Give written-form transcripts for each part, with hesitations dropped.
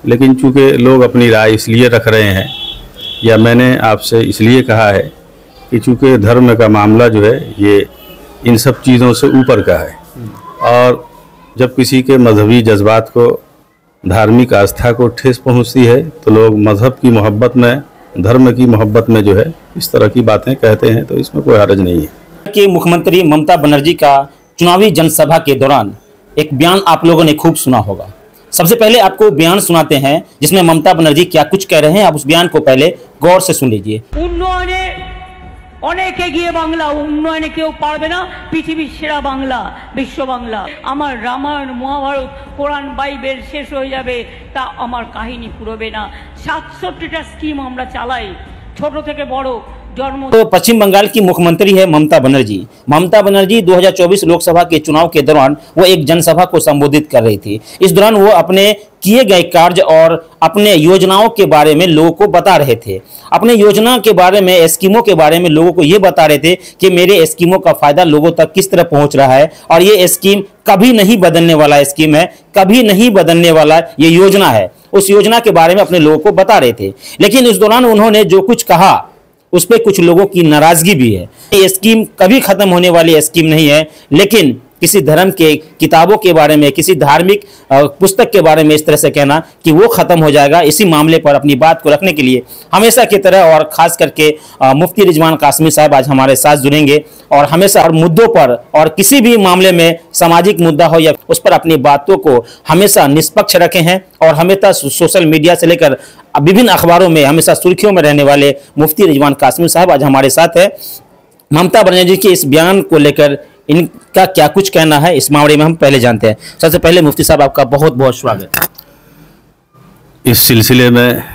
लेकिन चूँकि लोग अपनी राय इसलिए रख रहे हैं या मैंने आपसे इसलिए कहा है कि चूँकि धर्म का मामला जो है ये इन सब चीज़ों से ऊपर का है, और जब किसी के मजहबी जज्बात को, धार्मिक आस्था को ठेस पहुंचती है तो लोग मजहब की मोहब्बत में, धर्म की मोहब्बत में जो है इस तरह की बातें कहते हैं, तो इसमें कोई हर्ज नहीं है। कि मुख्यमंत्री ममता बनर्जी का चुनावी जनसभा के दौरान एक बयान आप लोगों ने खूब सुना होगा। सबसे पहले आपको बयान सुनाते हैं जिसमें ममता बनर्जी क्या कुछ कह रहे हैं, आप उस बयान को पहले गौर से सुन लीजिए। उन्नयने অনেক এগিয়ে বাংলা, উন্নয়নে কেউ পারবে না, পৃথিবীর সেরা বাংলা, বিশ্ব বাংলা। আমার রামায়ণ, মহাভারত, কোরআন, বাইবেল শেষ হয়ে যাবে, তা আমার কাহিনী পুরোবে না। 67টা স্কিম আমরা চালাই, ছোট থেকে বড়। तो पश्चिम बंगाल की मुख्यमंत्री है ममता बनर्जी। ममता बनर्जी 2024 लोकसभा के चुनाव के दौरान वो एक जनसभा को संबोधित कर रही थी। इस दौरान वो अपने किए गए कार्य और अपने योजनाओं के बारे में लोगों को बता रहे थे। अपने योजना के बारे में, स्कीमों के बारे में लोगों को ये बता रहे थे कि मेरे स्कीमों का फायदा लोगों तक किस तरह पहुंच रहा है, और ये स्कीम कभी नहीं बदलने वाला स्कीम है, कभी नहीं बदलने वाला ये योजना है। उस योजना के बारे में अपने लोगों को बता रहे थे। लेकिन इस दौरान उन्होंने जो कुछ कहा उस पर कुछ लोगों की नाराजगी भी है। ये स्कीम कभी खत्म होने वाली स्कीम नहीं है, लेकिन किसी धर्म के किताबों के बारे में, किसी धार्मिक पुस्तक के बारे में इस तरह से कहना कि वो खत्म हो जाएगा, इसी मामले पर अपनी बात को रखने के लिए हमेशा की तरह और खास करके मुफ्ती रिजवान कासमी साहब आज हमारे साथ जुड़ेंगे और हमेशा मुद्दों पर और किसी भी मामले में सामाजिक मुद्दा हो या उस पर अपनी बातों को हमेशा निष्पक्ष रखे हैं। और हमेशा सोशल मीडिया से लेकर विभिन्न अखबारों में हमेशा सुर्खियों में रहने वाले मुफ्ती रिजवान कासमी साहब आज हमारे साथ है। ममता बनर्जी के इस बयान को लेकर इनका क्या कुछ कहना है, इस मामले में हम पहले जानते हैं। सबसे पहले मुफ्ती साहब आपका बहुत बहुत स्वागत है। इस सिलसिले में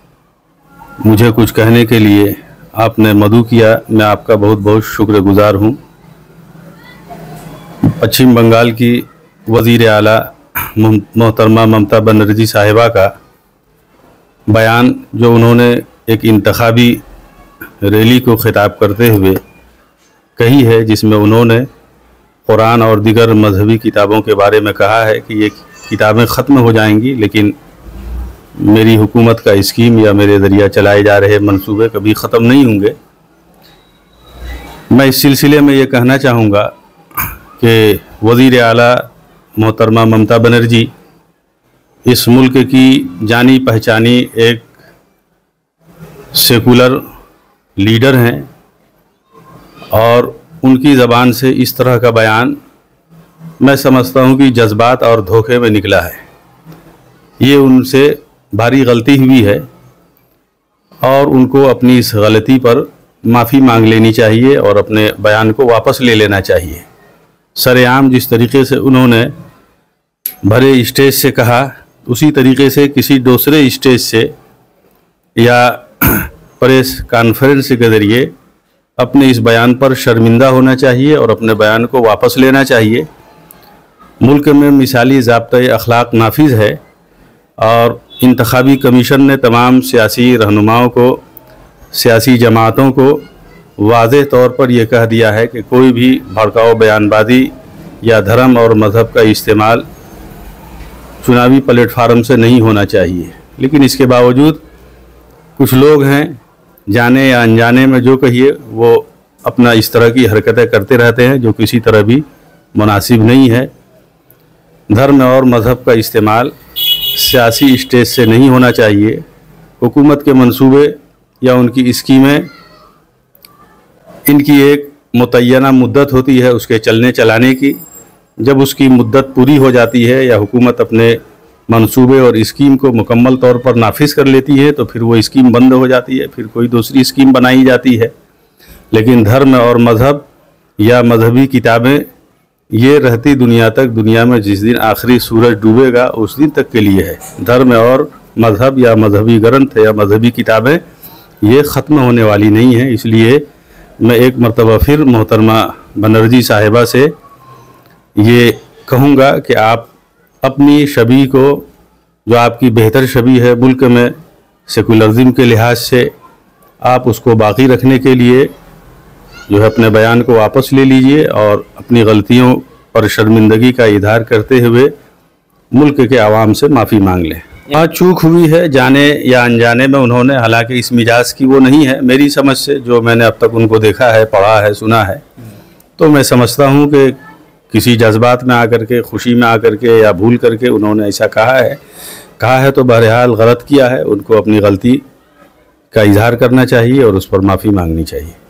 मुझे कुछ कहने के लिए आपने मदऊ किया, मैं आपका बहुत बहुत शुक्रगुजार हूँ। पश्चिम बंगाल की वज़ीर आला मोहतरमा ममता बनर्जी साहिबा का बयान जो उन्होंने एक इंतखाबी रैली को ख़िताब करते हुए कही है, जिसमें उन्होंने कुरान और दीगर मजहबी किताबों के बारे में कहा है कि ये किताबें ख़त्म हो जाएंगी, लेकिन मेरी हुकूमत का स्कीम या मेरे ज़रिया चलाए जा रहे मंसूबे कभी ख़त्म नहीं होंगे। मैं इस सिलसिले में ये कहना चाहूँगा कि वज़ीर आला मोहतरमा ममता बनर्जी इस मुल्क की जानी पहचानी एक सेकुलर लीडर हैं, और उनकी ज़बान से इस तरह का बयान मैं समझता हूँ कि जज्बात और धोखे में निकला है। ये उनसे भारी गलती हुई है और उनको अपनी इस गलती पर माफ़ी मांग लेनी चाहिए और अपने बयान को वापस ले लेना चाहिए। सरेआम जिस तरीके से उन्होंने भरे स्टेज से कहा, उसी तरीके से किसी दूसरे स्टेज से या प्रेस कॉन्फ्रेंस के ज़रिए अपने इस बयान पर शर्मिंदा होना चाहिए और अपने बयान को वापस लेना चाहिए। मुल्क में मिसाली ज़ाब्ता अखलाक नाफिज है और इंतखाबी कमीशन ने तमाम सियासी रहनुमाओं को, सियासी जमातों को वाज़ेह तौर पर यह कह दिया है कि कोई भी भड़काऊ बयानबाजी या धर्म और मज़हब का इस्तेमाल चुनावी प्लेटफार्म से नहीं होना चाहिए। लेकिन इसके बावजूद कुछ लोग हैं, जाने या अनजाने में जो कहिए वो अपना इस तरह की हरकतें करते रहते हैं जो किसी तरह भी मुनासिब नहीं है। धर्म और मज़हब का इस्तेमाल सियासी स्टेज से नहीं होना चाहिए। हुकूमत के मंसूबे या उनकी स्कीमें, इनकी एक मुतय्यना मुद्दत होती है उसके चलने चलाने की। जब उसकी मुद्दत पूरी हो जाती है या हुकूमत अपने मंसूबे और स्कीम को मुकम्मल तौर पर नाफिज कर लेती है तो फिर वो स्कीम बंद हो जाती है, फिर कोई दूसरी स्कीम बनाई जाती है। लेकिन धर्म और मज़हब या मजहबी किताबें ये रहती दुनिया तक, दुनिया में जिस दिन आखिरी सूरज डूबेगा उस दिन तक के लिए है। धर्म और मज़हब या मजहबी ग्रंथ या मजहबी किताबें ये ख़त्म होने वाली नहीं हैं। इसलिए मैं एक मरतबा फिर मोहतरमा बनर्जी साहिबा से ये कहूँगा कि आप अपनी छवि को, जो आपकी बेहतर छवि है मुल्क में सेकुलरिज्म के लिहाज से, आप उसको बाकी रखने के लिए जो है अपने बयान को वापस ले लीजिए और अपनी गलतियों पर शर्मिंदगी का इजहार करते हुए मुल्क के आवाम से माफ़ी मांग लें। हाँ, चूक हुई है जाने या अनजाने में उन्होंने, हालांकि इस मिजाज की वो नहीं है मेरी समझ से, जो मैंने अब तक उनको देखा है, पढ़ा है, सुना है। तो मैं समझता हूँ कि किसी जज्बात में आकर के, खुशी में आकर के या भूल करके उन्होंने ऐसा कहा है तो बहरहाल गलत किया है। उनको अपनी गलती का इजहार करना चाहिए और उस पर माफ़ी मांगनी चाहिए।